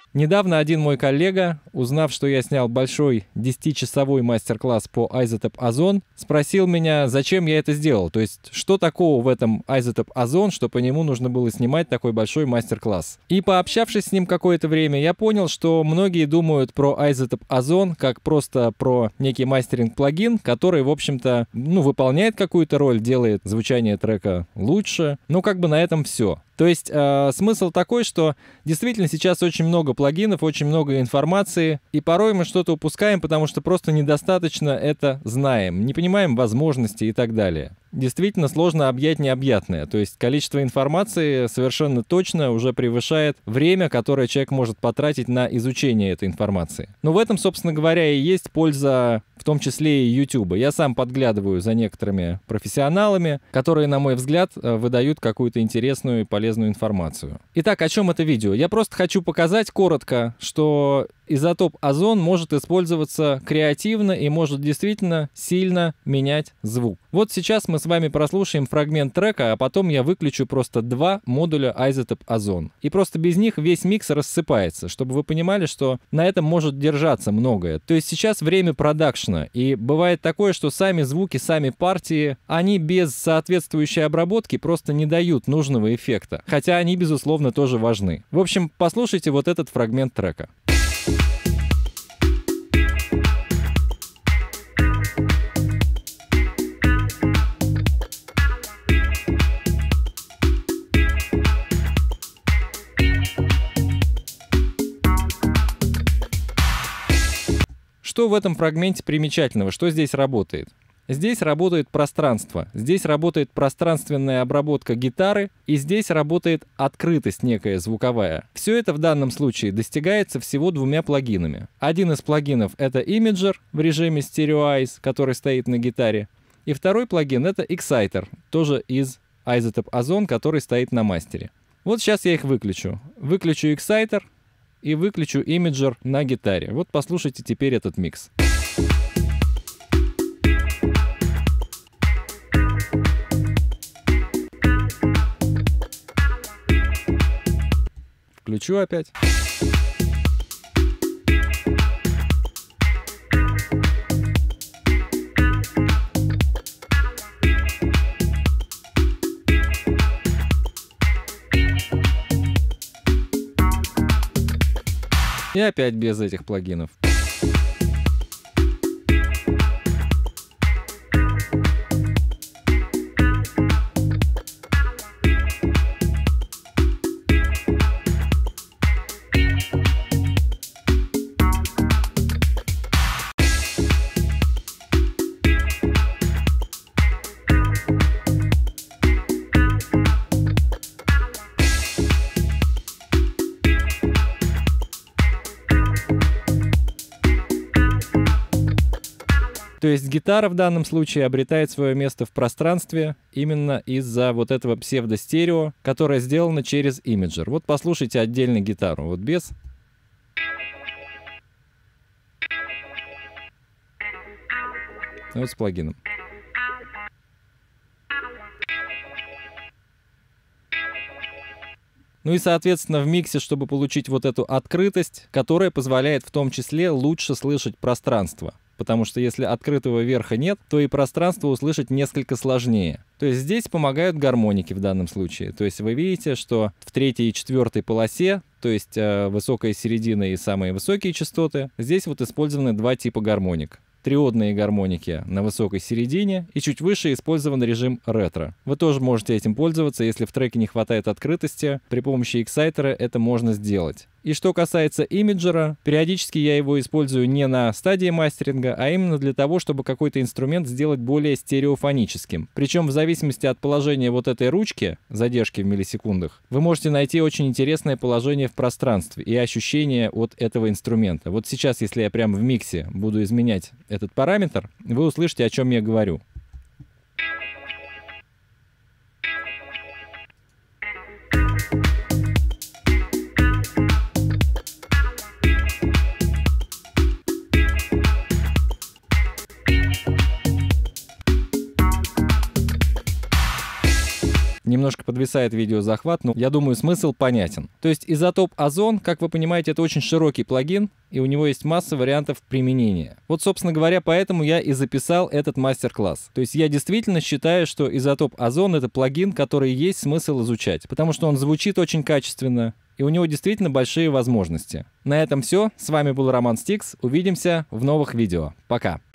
Недавно один мой коллега, узнав, что я снял большой 10-часовой мастер-класс по iZotope Ozone, спросил меня, зачем я это сделал. То есть, что такого в этом iZotope Ozone, что по нему нужно было снимать такой большой мастер-класс. И пообщавшись с ним какое-то время, я понял, что многие думают про iZotope Ozone как просто про некий мастеринг-плагин, который, в общем-то, выполняет какую-то роль, делает звучание трека лучше. Как бы на этом все. То есть смысл такой, что действительно сейчас очень много плагинов, очень много информации, и порой мы что-то упускаем, потому что просто недостаточно это знаем, не понимаем возможностей и так далее. Действительно сложно объять необъятное, то есть количество информации совершенно точно уже превышает время, которое человек может потратить на изучение этой информации. Но в этом, собственно говоря, и есть польза, в том числе и YouTube. Я сам подглядываю за некоторыми профессионалами, которые, на мой взгляд, выдают какую-то интересную и полезную информацию. Итак, о чем это видео? Я просто хочу показать коротко, что iZotope Ozone может использоваться креативно и может действительно сильно менять звук. Вот сейчас мы с вами прослушаем фрагмент трека, а потом я выключу просто 2 модуля iZotope Ozone. И просто без них весь микс рассыпается, чтобы вы понимали, что на этом может держаться многое. То есть сейчас время продакшна, и бывает такое, что сами звуки, сами партии, они без соответствующей обработки просто не дают нужного эффекта. Хотя они, безусловно, тоже важны. В общем, послушайте вот этот фрагмент трека. Что в этом фрагменте примечательного? Что здесь работает? Здесь работает пространство, здесь работает пространственная обработка гитары, и здесь работает открытость некая звуковая. Все это в данном случае достигается всего 2 плагинами. Один из плагинов — это Imager в режиме Stereo Eyes, который стоит на гитаре. И второй плагин — это Exciter, тоже из iZotope Ozone, который стоит на мастере. Вот сейчас я их выключу. Выключу Exciter и выключу Imager на гитаре. Вот послушайте теперь этот микс. Включу опять. И опять без этих плагинов. То есть гитара в данном случае обретает свое место в пространстве именно из-за вот этого псевдостерео, которое сделано через Imager. Вот послушайте отдельно гитару, вот без. Вот с плагином. Ну и, соответственно, в миксе, чтобы получить вот эту открытость, которая позволяет в том числе лучше слышать пространство. Потому что если открытого верха нет, то и пространство услышать несколько сложнее. То есть здесь помогают гармоники в данном случае. То есть вы видите, что в 3-й и 4-й полосе, то есть высокая середина и самые высокие частоты, здесь вот использованы 2 типа гармоник. Триодные гармоники на высокой середине, и чуть выше использован режим ретро. Вы тоже можете этим пользоваться, если в треке не хватает открытости. При помощи Exciter это можно сделать. И что касается имиджера, периодически я его использую не на стадии мастеринга, а именно для того, чтобы какой-то инструмент сделать более стереофоническим. Причем в зависимости от положения вот этой ручки, задержки в миллисекундах, вы можете найти очень интересное положение в пространстве и ощущение от этого инструмента. Вот сейчас, если я прямо в миксе буду изменять этот параметр, вы услышите, о чем я говорю. Немножко подвисает видеозахват, но я думаю, смысл понятен. То есть Isotope Ozone, как вы понимаете, это очень широкий плагин, и у него есть масса вариантов применения. Вот, собственно говоря, поэтому я и записал этот мастер-класс. То есть я действительно считаю, что Isotope Ozone — это плагин, который есть смысл изучать, потому что он звучит очень качественно, и у него действительно большие возможности. На этом все. С вами был Роман Стикс. Увидимся в новых видео. Пока.